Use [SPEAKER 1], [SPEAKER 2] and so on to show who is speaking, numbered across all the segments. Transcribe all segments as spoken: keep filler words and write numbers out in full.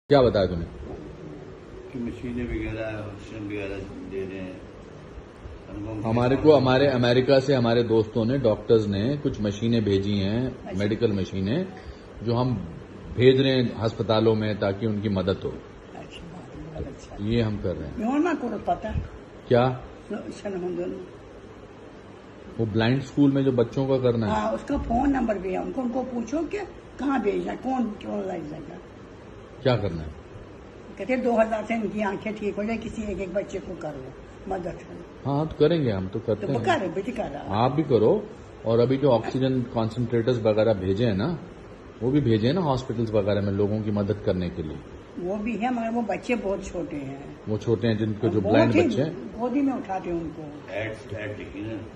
[SPEAKER 1] क्या बताया तुम्हें
[SPEAKER 2] कि मशीनें वगैरह ऑक्सीजन वगैरह दे रहे हैं
[SPEAKER 1] हमारे को? हमारे अमेरिका से हमारे दोस्तों ने, डॉक्टर्स ने कुछ मशीनें भेजी हैं,
[SPEAKER 3] अच्छा।
[SPEAKER 1] मेडिकल मशीनें, जो हम भेज रहे हैं अस्पतालों में ताकि उनकी मदद हो।
[SPEAKER 3] अच्छी बात है, बहुत अच्छा।
[SPEAKER 1] ये हम कर रहे हैं।
[SPEAKER 3] मैं ना करो पता
[SPEAKER 1] क्या
[SPEAKER 3] सन हम दोनों
[SPEAKER 1] वो ब्लाइंड स्कूल में जो बच्चों का करना है?
[SPEAKER 3] हाँ, उसका फोन नंबर भी है उनको उनको पूछो कि कहाँ भेजना है, कौन क्यों लाई जाएगा।
[SPEAKER 1] क्या करना है?
[SPEAKER 3] कहते दो हजार से इनकी आंखें ठीक हो जाए, किसी एक एक बच्चे को कर लो, मदद करो।
[SPEAKER 1] हाँ तो करेंगे, हम तो करते
[SPEAKER 3] तो
[SPEAKER 1] हैं।
[SPEAKER 3] कर बेटी कर रहा
[SPEAKER 1] आप भी करो। और अभी जो ऑक्सीजन कॉन्सेंट्रेटर्स वगैरह भेजे हैं ना, वो भी भेजे हैं ना हॉस्पिटल्स वगैरह में लोगों की मदद करने के लिए।
[SPEAKER 3] वो भी है मगर वो बच्चे बहुत छोटे हैं,
[SPEAKER 1] वो छोटे हैं जिनको जो
[SPEAKER 3] बहुत
[SPEAKER 1] ब्लाइंड
[SPEAKER 3] ही
[SPEAKER 1] बच्चे हैं,
[SPEAKER 3] गोदी में उठाते हैं उनको।
[SPEAKER 2] एड एड लिखी ना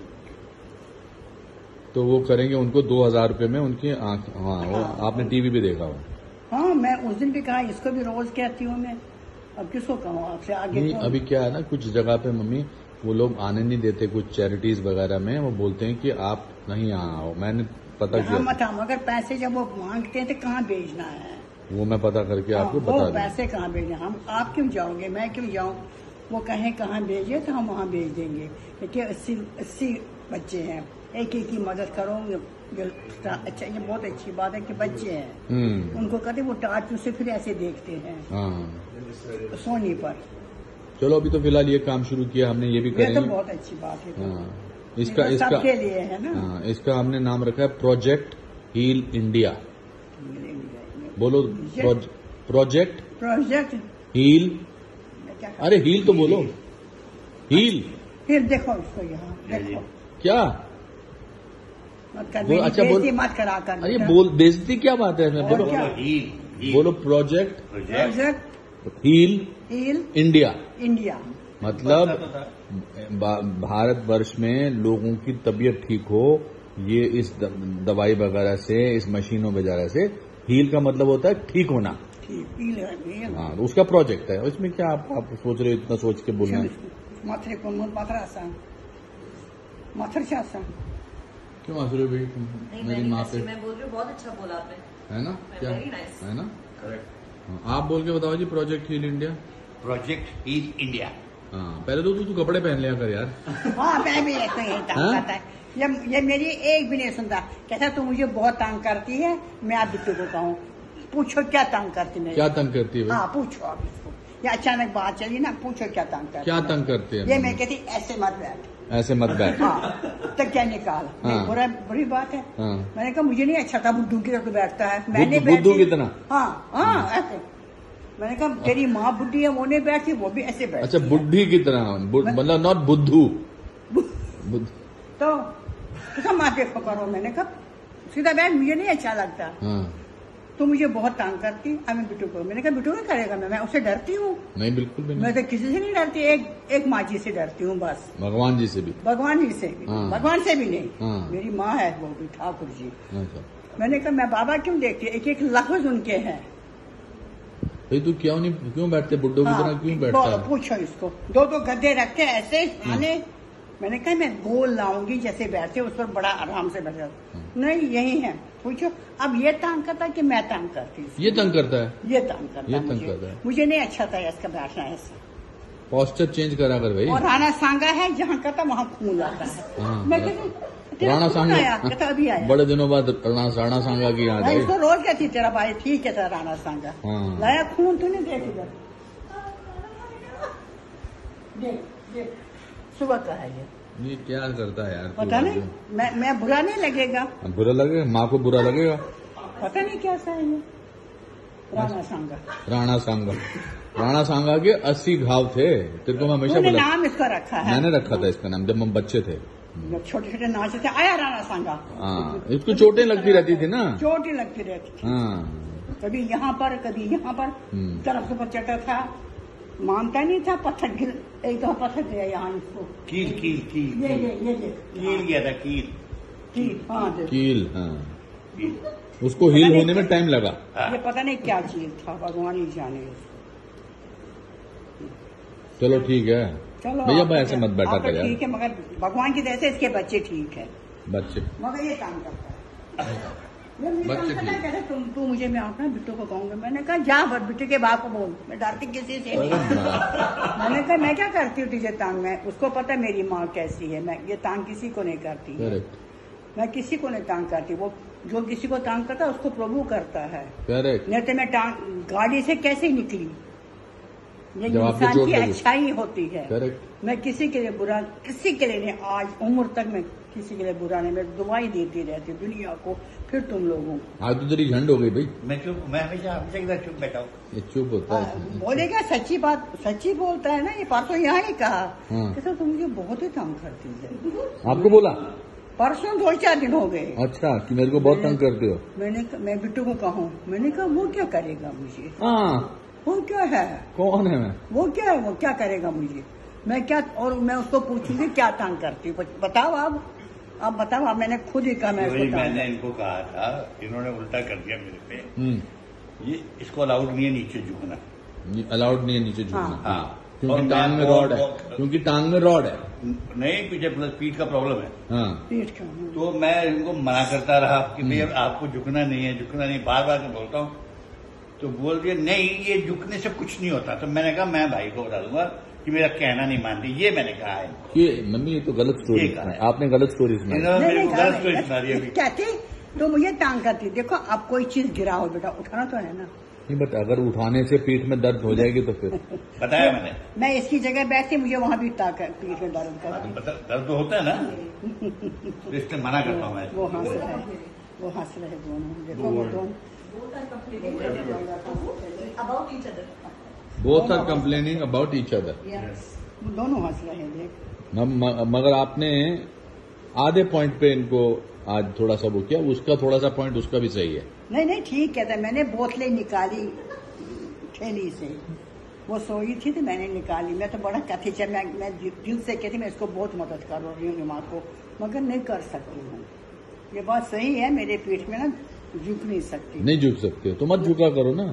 [SPEAKER 1] तो वो करेंगे उनको दो हजार रूपये में उनकी आंख। हाँ, वो
[SPEAKER 3] हाँ।
[SPEAKER 1] आपने टीवी भी देखा हो।
[SPEAKER 3] हाँ, मैं उस दिन भी कहा, इसको भी रोज कहती हूँ मैं, अब किसको कहूँ आपसे आगे
[SPEAKER 1] नहीं,
[SPEAKER 3] कौन?
[SPEAKER 1] अभी क्या है ना, कुछ जगह पे मम्मी वो लोग आने नहीं देते, कुछ चैरिटीज वगैरह में वो बोलते हैं कि आप नहीं यहाँ आओ। मैंने पता
[SPEAKER 3] यहाँ
[SPEAKER 1] किया,
[SPEAKER 3] मत आओ, मगर पैसे जब वो मांगते हैं तो कहाँ भेजना है?
[SPEAKER 1] वो मैं पता करके
[SPEAKER 3] हाँ,
[SPEAKER 1] आपको
[SPEAKER 3] वो
[SPEAKER 1] बता दूँ।
[SPEAKER 3] पैसे कहाँ भेजना? हम आप क्यों जाओगे, मैं क्यों जाऊँ? वो कहें कहाँ भेजे तो हम वहाँ भेज देंगे। देखिए अस्सी अस्सी बच्चे हैं, एक एक की मदद करो। जो अच्छा, ये बहुत अच्छी बात है कि बच्चे हैं,
[SPEAKER 1] हम्म
[SPEAKER 3] उनको कहते वो टाट से फिर ऐसे देखते हैं
[SPEAKER 1] हाँ,
[SPEAKER 3] सोनी पर।
[SPEAKER 1] चलो अभी तो फिलहाल ये काम शुरू किया हमने, ये भी
[SPEAKER 3] ये तो
[SPEAKER 1] करेंगे।
[SPEAKER 3] बहुत अच्छी बात है।
[SPEAKER 1] हाँ, इसका
[SPEAKER 3] ये तो
[SPEAKER 1] इसका
[SPEAKER 3] सबके लिए है ना।
[SPEAKER 1] हाँ, इसका हमने नाम रखा है प्रोजेक्ट हील इंडिया। बोलो प्रोजेक्ट
[SPEAKER 3] प्रोजेक्ट
[SPEAKER 1] हील।
[SPEAKER 3] क्या?
[SPEAKER 1] अरे हील तो बोलो, हील।
[SPEAKER 3] फिर देखो इसको यहाँ देखो,
[SPEAKER 1] क्या
[SPEAKER 3] मत कर,
[SPEAKER 1] वो-
[SPEAKER 3] मेरी
[SPEAKER 1] अच्छा, बोल-
[SPEAKER 3] बेइज्जती मत करा कर।
[SPEAKER 1] अरे बोल, बेइज्जती क्या बात है इसमें?
[SPEAKER 3] और
[SPEAKER 1] बोलो
[SPEAKER 3] क्या?
[SPEAKER 2] हील हील
[SPEAKER 1] बोलो project
[SPEAKER 2] project
[SPEAKER 3] project
[SPEAKER 1] heal
[SPEAKER 3] heal
[SPEAKER 1] India.
[SPEAKER 3] India.
[SPEAKER 1] मतलब भा- भारतवर्ष में लोगों की तबीयत ठीक हो, ये इस द- दवाई वगैरह से, इस मशीनों वगैरह से। हील का मतलब होता है ठीक होना।
[SPEAKER 3] ठीक, हील है, हील।
[SPEAKER 1] हाँ, तो उसका प्रोजेक्ट है। इसमें क्या आप, आप सोच रहे हो इतना सोच के बोलना है?
[SPEAKER 3] माथरे को मुंह पाथरा सा, माथर सा सा।
[SPEAKER 1] क्यों हंस रहे हो भाई तुम
[SPEAKER 4] नहीं,
[SPEAKER 1] मेरी
[SPEAKER 4] मैं
[SPEAKER 1] माँ
[SPEAKER 4] नहीं,
[SPEAKER 1] पे?
[SPEAKER 4] मैं बोल रही हूँ, बहुत अच्छा बोला आपने।
[SPEAKER 1] है ना? क्या
[SPEAKER 4] Very nice.
[SPEAKER 1] है ना?
[SPEAKER 2] करेक्ट
[SPEAKER 1] हाँ, आप बोल के बताओ जी, project heal India.
[SPEAKER 2] Project heal India.
[SPEAKER 1] हाँ, पहले तो तू तू कपड़े पहन लिया कर यार।
[SPEAKER 3] हाँ, मैं भी ऐसा यही तंग
[SPEAKER 1] हाँ?
[SPEAKER 3] करता है। ये ये मेरी एक भी नहीं सुनता, कहता तू मुझे बहुत तंग करती है। मैं आप बिट्टू को कहूँ, पूछो क्या तंग करती है?
[SPEAKER 1] क्या तंग करती है भाई?
[SPEAKER 3] हाँ, पूछो आप इसको। ये अचानक बात चली ना, पूछो क्या तंग करती
[SPEAKER 1] क्या
[SPEAKER 3] है?
[SPEAKER 1] तंग करती है?
[SPEAKER 3] ये मैं कहती ऐसे मत बैठ,
[SPEAKER 1] ऐसे मत बैठ।
[SPEAKER 3] हाँ, तो क्या निकाल?
[SPEAKER 1] हाँ।
[SPEAKER 3] नहीं, बुरा बुरी बात है।
[SPEAKER 1] हाँ।
[SPEAKER 3] मैंने कहा मुझे नहीं अच्छा था बुद्धू की तरह बैठता है। मैंने
[SPEAKER 1] बुद्धू- बुद्धू
[SPEAKER 3] बैठी-
[SPEAKER 1] की तरह?
[SPEAKER 3] हाँ हाँ, ऐसे। मैंने कहा तेरी माँ बुद्धि है, वो नहीं बैठती, वो भी ऐसे बैठती
[SPEAKER 1] अच्छा,
[SPEAKER 3] है।
[SPEAKER 1] बुद्धि की तरह, बु- मतलब नॉट बुद्धू। बुद्ध-
[SPEAKER 3] तो कैसा माँ के करो? मैंने कहा सीधा बैठ, मुझे नहीं अच्छा लगता।
[SPEAKER 1] हाँ,
[SPEAKER 3] तो मुझे बहुत तंग करती। अब मैं बिट्टू को, मैंने कहा बिट्टू क्या करेगा? मैं मैं उससे डरती हूँ।
[SPEAKER 1] नहीं बिल्कुल भी
[SPEAKER 3] मैं
[SPEAKER 1] नहीं।
[SPEAKER 3] तो किसी से नहीं डरती, एक एक माँ जी से डरती हूँ बस,
[SPEAKER 1] भगवान जी से भी।
[SPEAKER 3] भगवान जी से भी।
[SPEAKER 1] हाँ।
[SPEAKER 3] भगवान से भी नहीं,
[SPEAKER 1] हाँ।
[SPEAKER 3] मेरी माँ है वो भी, ठाकुर जी।
[SPEAKER 1] अच्छा
[SPEAKER 3] मैंने कहा मैं बाबा क्यों देखती, एक एक लफ्ज उनके हैं।
[SPEAKER 1] भाई, तू क्यों नहीं, क्यों बैठते बुड्ढों की तरह, क्यों बैठता
[SPEAKER 3] दो-
[SPEAKER 1] है?
[SPEAKER 3] पूछो इसको, दो दो गद्दे रख के ऐसे खाने। मैंने कहा मैं गोल लाऊंगी जैसे बैठते, उस पर बड़ा आराम से बैठा। नहीं, यही है, पूछो। अब ये तंग करता कि मैं तंग करती हूँ?
[SPEAKER 1] ये तंग करता है,
[SPEAKER 3] ये तंग करता
[SPEAKER 1] ये
[SPEAKER 3] है
[SPEAKER 1] तंग
[SPEAKER 3] मुझे।
[SPEAKER 1] करता है।
[SPEAKER 3] मुझे नहीं अच्छा था इसका बैठना ऐसा।
[SPEAKER 1] पोस्चर चेंज करा कर भाई।
[SPEAKER 3] और राणा सांगा है, जहाँ करता वहाँ खून आता है।
[SPEAKER 1] हाँ,
[SPEAKER 3] मैं
[SPEAKER 1] रा-
[SPEAKER 3] कहती तेरा
[SPEAKER 1] राणा
[SPEAKER 3] खून आया?
[SPEAKER 1] सांगा
[SPEAKER 3] कहता अभी आया।
[SPEAKER 1] बड़े दिनों बाद राणा राणा सांगा की याद
[SPEAKER 3] मैं
[SPEAKER 1] आई।
[SPEAKER 3] इसको रोज कहती तेरा भाई ठीक है, तेरा राणा सांगा
[SPEAKER 1] हाँ।
[SPEAKER 3] लाया खून, तूने देख इधर, देख देख, सुबह का है ये।
[SPEAKER 1] ये क्या करता है यार? तू
[SPEAKER 3] पता नहीं, मैं मैं बुरा नहीं लगेगा,
[SPEAKER 1] बुरा लगेगा, माँ को बुरा लगेगा।
[SPEAKER 3] पता नहीं कैसा है ये राणा सांगा।
[SPEAKER 1] राणा सांगा, राणा सांगा के अस्सी घाव थे। तेरे को मैं हमेशा
[SPEAKER 3] तूने
[SPEAKER 1] बोला,
[SPEAKER 3] नाम इसका रखा है।
[SPEAKER 1] मैंने रखा था इसका नाम जब हम बच्चे थे।
[SPEAKER 3] जब छोटे छोटे नाच थे, आया राणा सांगा।
[SPEAKER 1] हाँ, इसको चोटें लगती रहती थी ना।
[SPEAKER 3] चोट ही लगती रहती थी,
[SPEAKER 1] हाँ,
[SPEAKER 3] कभी यहाँ पर कभी यहाँ पर,
[SPEAKER 1] हम्म।
[SPEAKER 3] तरफ पर चटा था, मानता नहीं था। पत्थर गिर, एक दो पत्थर दिया यहाँ इसको।
[SPEAKER 2] कील कील कील
[SPEAKER 3] ये ये ये देख,
[SPEAKER 2] कील गया था कील
[SPEAKER 3] कील, हाँ देख।
[SPEAKER 1] कील। हाँ,
[SPEAKER 2] कील।
[SPEAKER 1] उसको हील होने में टाइम लगा।
[SPEAKER 3] ये पता नहीं क्या चीज था, भगवान ही जाने उसको।
[SPEAKER 1] चलो ठीक है
[SPEAKER 3] चलो
[SPEAKER 1] भैया,
[SPEAKER 3] आप-
[SPEAKER 1] भाई ऐसे मत बैठा
[SPEAKER 3] आप तो
[SPEAKER 1] कर यार।
[SPEAKER 3] ठीक है, मगर भगवान की तरह से इसके बच्चे ठीक है,
[SPEAKER 1] बच्चे
[SPEAKER 3] मगर ये काम करता है। ये मुझे
[SPEAKER 1] बच्चे
[SPEAKER 3] कहा,
[SPEAKER 1] ठीक।
[SPEAKER 3] कहते तुम तू मुझे मैं अपना बिट्टू को कहूंगा। मैंने कहा जा बस बिट्टू के बाप को बोल, मैं डरती किसी से नहीं।
[SPEAKER 1] अरे बाप।
[SPEAKER 3] मैंने कहा मैं क्या करती हूँ तुझे तांग में, उसको पता है मेरी माँ कैसी है, मैं ये तांग किसी को नहीं करती है।
[SPEAKER 1] करेक्ट
[SPEAKER 3] मैं किसी को नहीं तांग करती, वो जो किसी को तांग करता है उसको प्रभु करता है।
[SPEAKER 1] करेक्ट।
[SPEAKER 3] नहीं तो मैं टांग गाड़ी से कैसे निकली, ये
[SPEAKER 1] जब आपको
[SPEAKER 3] इंसान
[SPEAKER 1] चोट
[SPEAKER 3] की
[SPEAKER 1] लगी।
[SPEAKER 3] अच्छाई होती है।
[SPEAKER 1] करेक्ट।
[SPEAKER 3] मैं किसी के लिए बुरा, किसी के लिए नहीं, आज उम्र तक मैं किसी के लिए बुरा नहीं, मैं दुआई देती रहती हूँ दुनिया को, फिर तुम लोगों को।
[SPEAKER 1] आज तो तेरी झंड हो गई भाई।
[SPEAKER 2] मैं चुप, मैं हमेशा हमेशा इधर चुप बैठा हूँ।
[SPEAKER 1] ये चुप होता
[SPEAKER 3] आ,
[SPEAKER 1] है।
[SPEAKER 3] बोलेगा सच्ची बात, सच्ची बोलता है ना। ये परसों यहाँ ही कहा
[SPEAKER 1] हाँ।
[SPEAKER 3] कि तुम मुझे बहुत ही तंग करती है।
[SPEAKER 1] आपको बोला?
[SPEAKER 3] परसों दो चार दिन हो गए।
[SPEAKER 1] अच्छा, कि मेरे को बहुत तंग करते हो।
[SPEAKER 3] मैंने मैं बिट्टू को कहूँ, मैंने कहा वो क्या करेगा मुझे,
[SPEAKER 1] हाँ,
[SPEAKER 3] वो क्या है,
[SPEAKER 1] कौन है मैं?
[SPEAKER 3] वो क्या है, वो क्या करेगा मुझे, मैं क्या, और मैं उसको पूछूंगी क्या तंग करती हूँ, बताओ आप आप बताओ आप। मैंने खुद ही कहा मैं
[SPEAKER 2] वही
[SPEAKER 3] उसको तंग
[SPEAKER 2] मैंने इनको कहा था, इन्होंने उल्टा कर दिया मेरे पे।
[SPEAKER 1] हम्म,
[SPEAKER 2] ये इसको अलाउड नहीं है नीचे झुकना।
[SPEAKER 1] अलाउड नहीं है नीचे झुकना।
[SPEAKER 3] हाँ।
[SPEAKER 2] हाँ,
[SPEAKER 1] क्योंकि
[SPEAKER 2] और
[SPEAKER 1] टांग
[SPEAKER 2] मैं
[SPEAKER 1] में
[SPEAKER 2] बहुत-
[SPEAKER 1] रॉड है।
[SPEAKER 2] बहुत-
[SPEAKER 1] क्योंकि टांग में रॉड है।
[SPEAKER 2] नहीं, पीछे प्लस पीठ का प्रॉब्लम है।
[SPEAKER 1] हाँ।
[SPEAKER 3] पीठ का।
[SPEAKER 2] तो मैं इनको मना करता रहा कि भैया आपको झुकना नहीं है, झुकना नहीं, बार बार मैं बोलता हूँ। तो बोल दिया नहीं, ये झुकने से कुछ नहीं होता। तो मैंने कहा मैं भाई को बता दूंगा कि मेरा कहना नहीं मानती, ये मैंने कहा है।
[SPEAKER 1] ये मम्मी ये तो गलत स्टोरी
[SPEAKER 2] ये कहा है।
[SPEAKER 1] आपने गलत स्टोरी सुनाई।
[SPEAKER 2] इन्होंने
[SPEAKER 3] नहीं,
[SPEAKER 2] मेरे
[SPEAKER 3] नहीं,
[SPEAKER 2] को
[SPEAKER 3] कहा
[SPEAKER 2] गलत स्टोरी
[SPEAKER 3] नहीं,
[SPEAKER 2] सुना रही है अभी।
[SPEAKER 3] कहती तो मुझे टांग करती। देखो आप कोई चीज गिराओ बेटा, उठाना तो है ना।
[SPEAKER 1] नहीं, बट अगर उठाने से पीठ में दर्द हो जाएगी तो फिर
[SPEAKER 2] बताया मैंने।
[SPEAKER 3] मैं इसकी जगह बैठती, मुझे वहां भी ताकत, पीठ में दर्द करती।
[SPEAKER 2] बता- दर्द तो होता है ना, तो इसलिए मना करता हूँ मैं।
[SPEAKER 3] वो हंस रहे, वो हंस रहे दोनों। देखो वो दोनों
[SPEAKER 4] Both are complaining about each other.
[SPEAKER 1] Both are complaining about each other.
[SPEAKER 4] Yes.
[SPEAKER 3] दोनों हंस रहे हैं। देख
[SPEAKER 1] मगर आपने आधे पॉइंट पे इनको आज थोड़ा सा वो किया, उसका थोड़ा सा पॉइंट उसका भी सही है।
[SPEAKER 3] नहीं नहीं ठीक कहता है। मैंने बोतलें निकाली थैली से, वो सोई थी तो मैंने निकाली। मैं तो बड़ा कथी चे, मैं, मैं दिल से कहती मैं इसको बहुत मदद कर रही हूँ माँ को, मगर नहीं कर सकती हूँ। ये बात सही है, मेरे पीठ में ना झुक नहीं सकती।
[SPEAKER 1] नहीं झुक सकते तो मत झुका करो ना।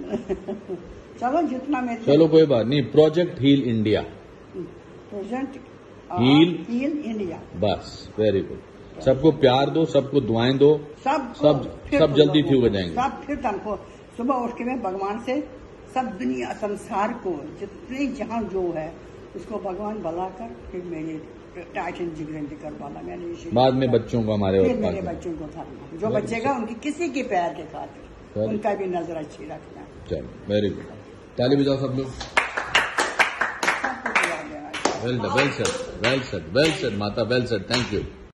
[SPEAKER 3] चलो जितना मैं
[SPEAKER 1] चलो कोई बात नहीं। Project heal India,
[SPEAKER 3] present
[SPEAKER 1] Heal.
[SPEAKER 3] Heal India,
[SPEAKER 1] बस वेरी गुड। सबको प्यार दो, सबको दुआएं दो।
[SPEAKER 3] सब
[SPEAKER 1] सब
[SPEAKER 3] फिर
[SPEAKER 1] सब
[SPEAKER 3] तुम
[SPEAKER 1] जल्दी
[SPEAKER 3] लोगों
[SPEAKER 1] ठीक हो
[SPEAKER 3] को,
[SPEAKER 1] जाएंगे।
[SPEAKER 3] सब फिर तुमको सुबह उठ के मैं भगवान से सब दुनिया संसार को जितने जहाँ जो है उसको भगवान भला कर, फिर मेरे टाइटन जिगरेंद्र कर वाला मैंने इसी-
[SPEAKER 1] बाद में बच्चों को हमारे
[SPEAKER 3] फिर
[SPEAKER 1] और
[SPEAKER 3] मेरे
[SPEAKER 1] पास
[SPEAKER 3] बच्चों को करना, जो
[SPEAKER 1] Very
[SPEAKER 3] बचेगा उनकी किसी के पैर के खातिर,
[SPEAKER 1] Very
[SPEAKER 3] उनका भी नजर अच्छी रखना,
[SPEAKER 1] चलो वेरी गुड। ताली बजाओ सब लोग।
[SPEAKER 3] सबको दिया देना चाहिए।
[SPEAKER 1] Well well said, well said, well said माता, वेल सेड, थैंक यू।